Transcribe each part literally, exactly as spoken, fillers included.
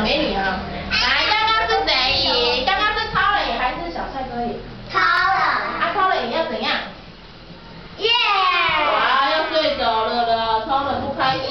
美女啊！来，刚刚是谁赢？刚刚是超人赢还是小帅哥赢？ 超人。 啊，超人赢要怎样？ 耶！ 哇，要睡着了了，超人不开心。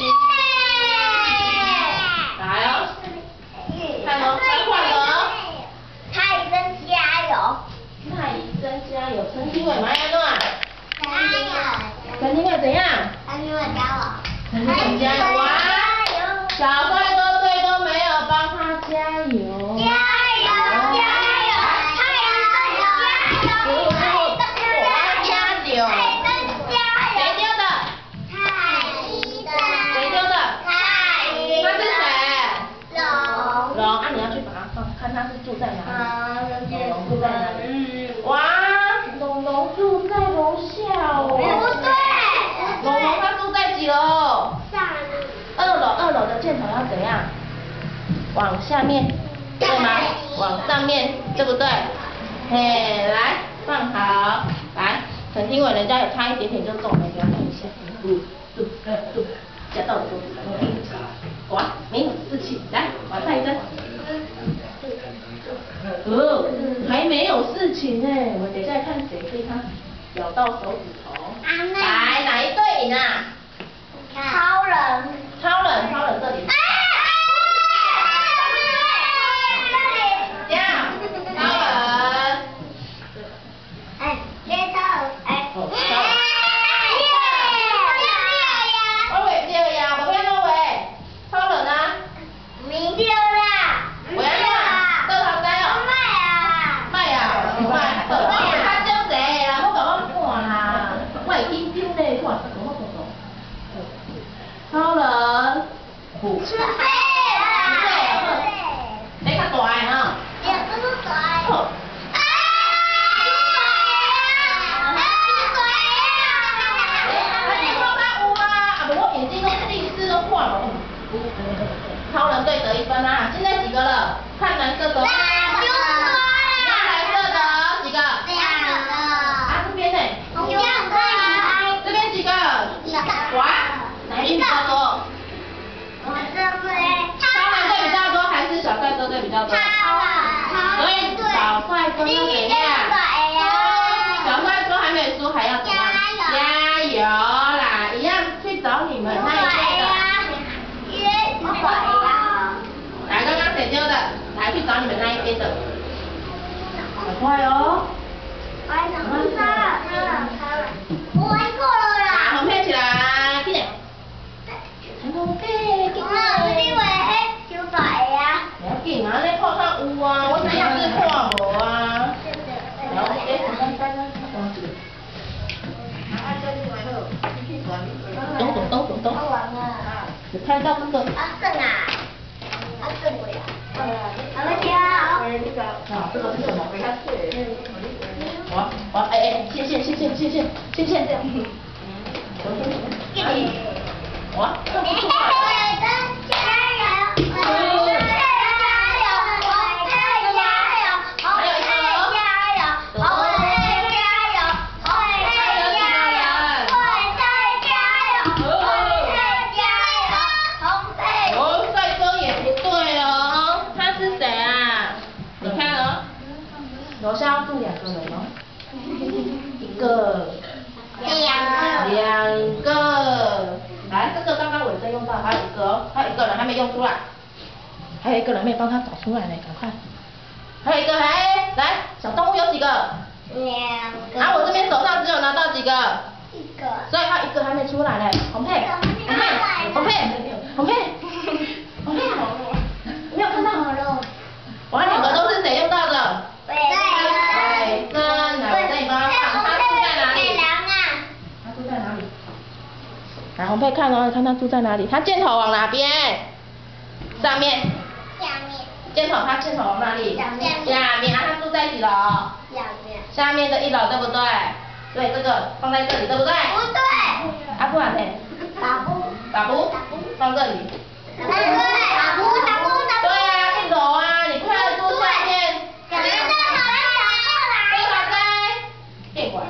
来哦，看哦，该换了哦。 蔡医生加油！ 蔡医生加油！陈庭伟、马亚诺啊。 加油！ 陈庭伟怎样？ 陈庭伟加油！ 陈庭伟加油！哇！小帅哥队都没有帮他加油。 加油！加油！蔡医生加油！ 我加油！谁丢的？ 蔡医生。 谁丢的？ 蔡医生。 他是谁？ 龙。 龙啊，你要去把它放，看他是住在哪里。 啊， 龙住在哪里？哇，龙龙住在楼下哦。 不对。 龙龙他住在几楼？ 上。 二楼，二楼的箭头要怎样？往下面，对吗？往上面，对不对？嘿，来，放好，来，陈庭伟人家有差一点点就中了，给他看一下。嗯，对，呃，对，夹到桌子上。哇，没有事情，来，往下一针。哦，还没有事情呢，我们等一下看谁被他咬到手指头。来，哪一队赢啊？ 超人。 超人，超人这里。这样，超人。 哎，接超人，哎。 哦，超人。我喂对呀，无变哪喂？超人啊。 明对啦。 喂啊，倒头栽哦。卖啊，卖，倒头较少济啦，我甲我看啦，我会紧张咧，看，我看看。超人。 是飞啦。 你较大个吼。 也不是大。 哦。 啊！啊！ 啊！你看他有啊，啊不我眼睛都近视都看了。超人队得一分啦，现在几个了？看蓝色的。 两个。 你看蓝色的几个？ 两个。 啊这边呢？ 两个。 这边几个？ 一个。 哇，哪一队比较多？ 我这边。 超人队比较多还是小帅哥队比较多？所以小帅哥要怎样？小帅哥还没输还要怎样？加油啦！一样去找你们那一边的。来，刚刚谁丢的？来去找你们那一边的。很快哦。 我玩过了啦。 把红配起来，快点。红配，快点。 因为黑小白呀。 不要紧啊，你看看有啊，我只是看无啊。然后这是刚刚刚刚这个。咚咚咚咚咚。 我完了。 你看到这个。 啊正啊。啊正我呀。好了，跳。 啊，这个是什么？给他我我哎哎，线线线线线线线线这样。哇，这不错啊。楼下要住两个人哦，一个， 两个， 两个，来，这个刚刚伟珍用到，还有一个哦，还有一个人还没用出来，还有一个人没有帮他找出来呢，赶快，还有一个，哎，来，小动物有几个？ 两个， 然后我这边手上只有拿到几个？ 一个， 所以还有一个还没出来呢，红配，红配，红配，红配，红配，没有看到，哇，两个都是谁用到的？ 对， 伟珍，来，伟珍你帮他放，他住在哪里？他住在哪里？来，红佩看哦，看他住在哪里？他箭头往哪边？上面。 下面。 箭头，他箭头往哪里？ 下面。 下面，啊，他住在几楼？ 下面。 下面的一楼，对不对？对，这个放在这里，对不对？ 不对。 啊，不然呢？ 打不。 打不？放这里。 对，打不打不打不。 对啊，一楼啊，你看住下面。 对。 多少根？电管。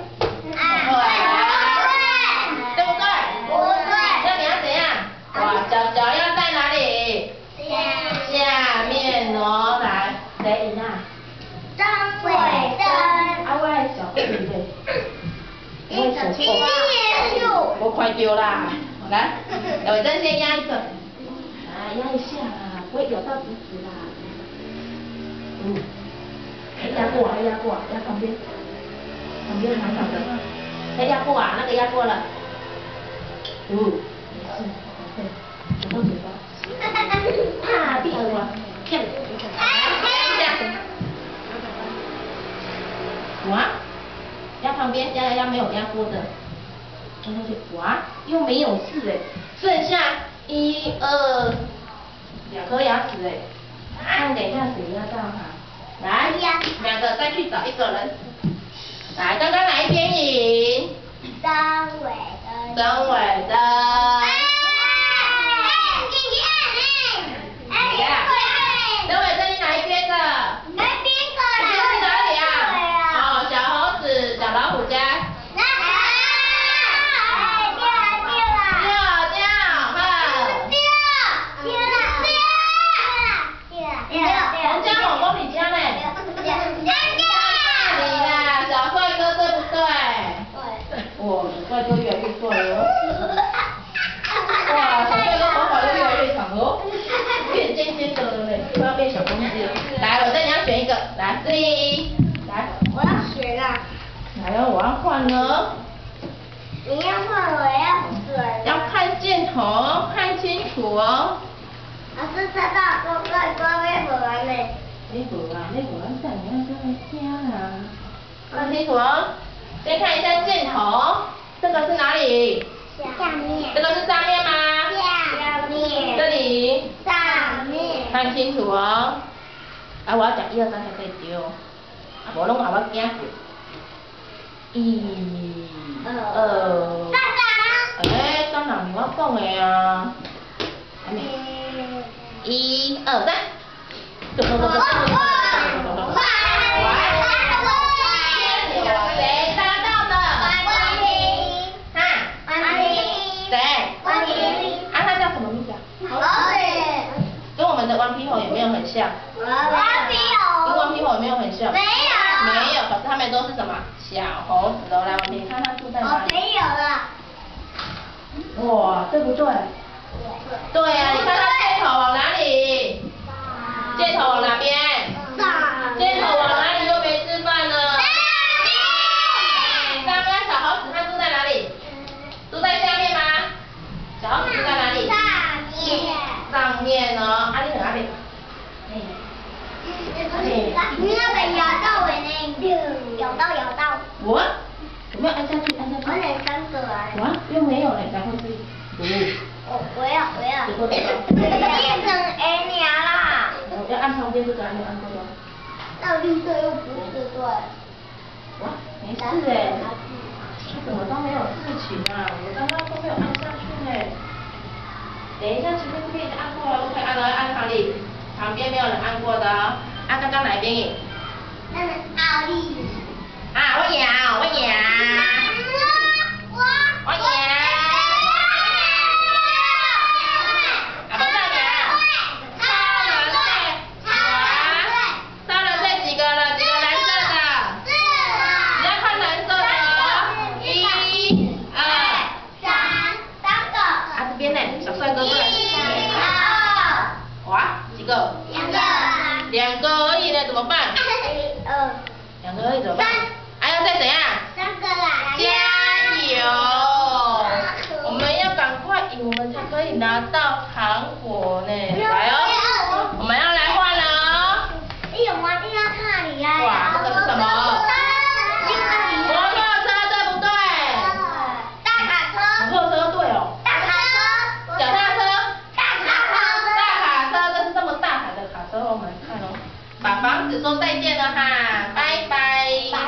对不对？ 不对。 那你要怎样？哇，脚脚要在哪里？下面。 因为手手我快丢啦，来，刘伟珍先压一个，来压一下啦，不会咬到鼻子啦。嗯，压过啊，压过啊，压旁边，旁边长长的，再压过啊，那个压过了。嗯，是，对，嘴巴嘴巴，啊，闭耳朵，看，这样，哇，压旁边，压压压没有压过的。压下去，哇，又没有事哎，剩下一二两颗牙齿哎，看等一下谁压到哈？来，两个再去找一个人，来，刚刚哪一边赢？ 张伟的。 张伟的。张伟的你哪一边的？ 那边的。 你是哪里啊？哦，小猴子，小老虎家。哇，帅哥越来越帅哦！哇，小帅哥头发又越来越长哦，变尖尖的了嘞，快要变小公鸡了。来，我再你要选一个，来，这里，来， 我要选啊！ 来哦，我要换了。 你要换，我要选。 要看箭头，看清楚哦。 老师知道，我我我没回来嘞。 没回来，没回来，等一下再加啊。看清楚哦。先看一下箭头，这个是哪里？ 下面。 这个是上面吗？ 下面。 这里。 上面。 看清楚哦。啊，我要讲一二三才可以丢。啊，无拢后尾惊过。一、二。 当然。 哎，当然你要讲的啊。还没。一二三。走走走走走走走走走走。顽皮猴有没有很像？ 顽皮猴。 跟顽皮猴有没有很像？ 没有。 没有，可是他们都是什么？小猴子哦，来，我给你看它住在哪里？ 我没有了。 哇，对不对？对。对呀，你看它箭头往哪里？箭头往哪边？ 上。 箭头往哪里又没吃饭呢？上面小猴子它住在哪里？住在下面吗？小猴子住在哪里？ 上面。 上面哦，啊，你在哪里？哎， 你那个摇到我那，摇到摇到。 我有没有按下去？按下去。 我得三个啊。 哇，又没有嘞，然后是五。 我我要我要。 最后这个。 变成 A 娘啦。 我要按旁边这个，按按这个。 那绿色又不是对。 哇，没事哎。怎么都没有事情啊？我刚刚都没有按下去哎。等一下，前面可以按过了，都可以按了，按哪里？旁边没有人按过的哦。按刚刚哪边赢？ 那是奥利。 啊，我赢，我赢。 我我我赢。啊，不算赢。超人队，哇，超人队几个了？几个蓝色的？ 四个。 你要看蓝色的哦。一、二、 三，三个。 啊，这边呢，小帅哥过来。哇，几个？ 两个。 两个而已呢，怎么办？ 二。 两个而已怎么办？还要再怎样？ 三个啦。 加油！我们要赶快赢，我们才可以拿到糖果呢。来哦，我们要来换了哦。 哎呦，我一定要看你呀。 哇，这个是什么？摩托车对不对？ 大卡车。 摩托车对哦。 大卡车。 脚踏车。 大卡车。 大卡车，这是这么大台的卡车，我们看哦。把房子说再见了哈，拜拜。